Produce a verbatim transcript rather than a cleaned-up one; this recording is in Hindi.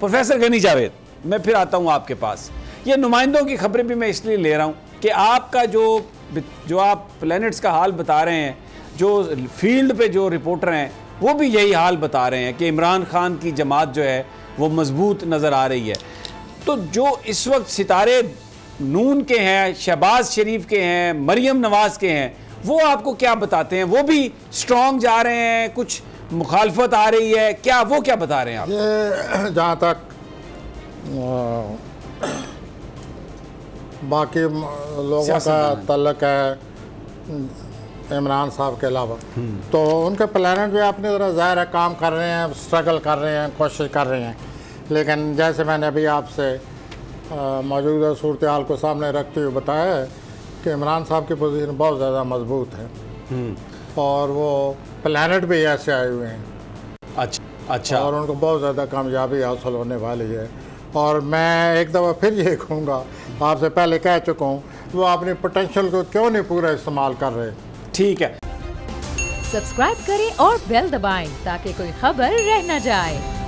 प्रोफेसर गनी जावेद, मैं फिर आता हूँ आपके पास। ये नुमाइंदों की खबरें भी मैं इसलिए ले रहा हूँ कि आपका जो जो आप प्लैनेट्स का हाल बता रहे हैं, जो फील्ड पे जो रिपोर्टर हैं वो भी यही हाल बता रहे हैं कि इमरान खान की जमात जो है वो मजबूत नज़र आ रही है। तो जो इस वक्त सितारे नून के हैं, शहबाज शरीफ के हैं, मरियम नवाज के हैं, वो आपको क्या बताते हैं? वो भी स्ट्रॉन्ग जा रहे हैं, कुछ मुखालफत आ रही है क्या? वो क्या बता रहे हैं आप? ये जहाँ तक बाकी लोगों का तल्लक है इमरान साहब के अलावा, तो उनके प्लानट भी अपनी तरह ज़ाहिर है काम कर रहे हैं, स्ट्रगल कर रहे हैं, कोशिश कर रहे हैं। लेकिन जैसे मैंने अभी आपसे मौजूदा सूरत हाल को सामने रखते हुए बताया है कि इमरान साहब की पोजीशन बहुत ज़्यादा मजबूत है और वो प्लानट भी ऐसे आए हुए हैं। अच्छा अच्छा और उनको बहुत ज़्यादा कामयाबी हासिल होने वाली है। और मैं एक दफ़ा फिर ये कहूँगा, आपसे पहले कह चुका हूँ, वो अपनी पोटेंशियल को क्यों नहीं पूरा इस्तेमाल कर रहे। ठीक है, सब्सक्राइब करें और बेल दबाएं ताकि कोई खबर रह न जाए।